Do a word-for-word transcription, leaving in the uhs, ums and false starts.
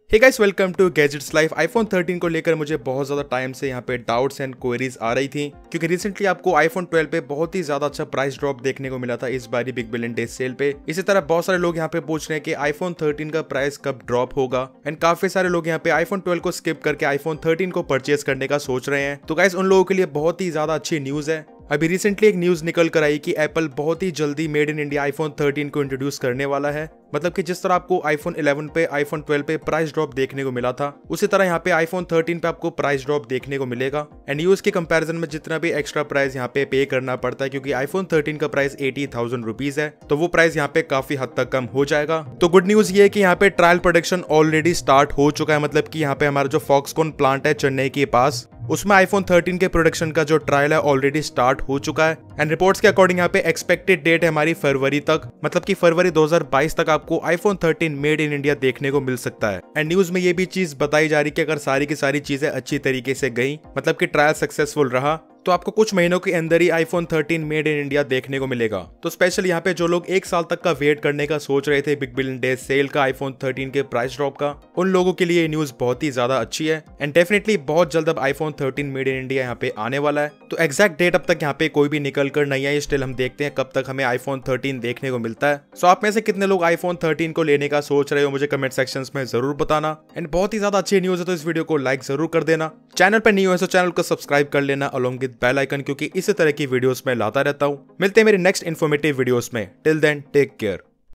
Hey guys, welcome to Gadgets Life. IPhone thirteen को लेकर मुझे बहुत ज़्यादा टाइम से यहाँ पे डाउट्स एंड क्वेरीज आ रही थी, क्योंकि रिसेंटली आपको आईफोन ट्वेल्व पे बहुत ही ज़्यादा अच्छा प्राइस ड्रॉप देखने को मिला था इस बारी बिग बिलियन डे सेल पे। इसी तरह बहुत सारे लोग यहाँ पे पूछ रहे हैं कि आईफोन थर्टीन का प्राइस कब ड्रॉप होगा, एंड काफी सारे लोग यहाँ पे आईफोन ट्वेल्व को स्किप करके आईफोन थर्टीन को परचेज करने का सोच रहे हैं। तो गाइस, उन लोगों के लिए बहुत ही ज़्यादा अच्छी न्यूज़ है। अभी रिसेंटली एक न्यूज निकल कर आई कि एप्पल बहुत ही जल्दी made in India iPhone thirteen को इंट्रोड्यूस करने वाला है। मतलब कि जिस तरह आपको आईफोन इलेवन पे आईफोन ट्वेल्व पे प्राइस ड्रॉप देखने को मिला था, उसी तरह यहाँ पे आईफोन थर्टीन पे आपको प्राइस ड्रॉप देखने को मिलेगा। एंड यूज के कंपैरिजन में जितना भी एक्स्ट्रा प्राइस यहाँ पे पे करना पड़ता है, क्योंकि आईफोन थर्टीन का प्राइस एटी थाउजेंड रुपीज है, तो वो प्राइस यहाँ पे काफी हद तक कम हो जाएगा। तो गुड न्यूज ये है कि यहाँ पे ट्रायल प्रोडक्शन ऑलरेडी स्टार्ट हो चुका है। मतलब कि यहाँ पे हमारा जो फॉक्सकॉन प्लांट है चेन्नई के पास, उसमें आईफोन थर्टीन के प्रोडक्शन का जो ट्रायल है ऑलरेडी स्टार्ट हो चुका है। एंड रिपोर्ट्स के अकॉर्डिंग यहाँ पे एक्सपेक्टेड डेट है हमारी फरवरी तक, मतलब कि फरवरी दो हज़ार बाईस तक आपको iPhone thirteen made in India देखने को मिल सकता है। एंड न्यूज में ये भी चीज बताई जा रही है कि अगर सारी की सारी चीजें अच्छी तरीके से गई, मतलब कि ट्रायल सक्सेसफुल रहा, तो आपको कुछ महीनों के अंदर ही iPhone thirteen made in India देखने को मिलेगा। तो स्पेशल यहाँ पे जो लोग एक साल तक का वेट करने का सोच रहे थे बिग बिलियन डे सेल का आईफोन थर्टीन के प्राइस ड्रॉप का, उन लोगों के लिए ये न्यूज बहुत ही ज्यादा अच्छी है। एंड डेफिनेटली बहुत जल्द अब iPhone thirteen made in India यहाँ पे आने वाला है। तो एक्जैक्ट डेट अब तक यहाँ पे कोई भी निकल कर नहीं आई, स्टिल हम देखते हैं कब तक हमें आईफोन थर्टीन देखने को मिलता है। सो आप में से कितने लोग आईफोन थर्टीन को लेने का सोच रहे हो, मुझे कमेंट सेक्शन में जरूर बताना। एंड बहुत ही ज्यादा अच्छी न्यूज है, तो इस वीडियो को लाइक जरूर कर देना। चैनल पर न्यू है तो चैनल को सब्सक्राइब कर लेना अलोंग विद बेल आइकन, क्योंकि इसी तरह की वीडियोस में लाता रहता हूं। मिलते हैं मेरे नेक्स्ट इन्फॉर्मेटिव वीडियोस में। Till then take care.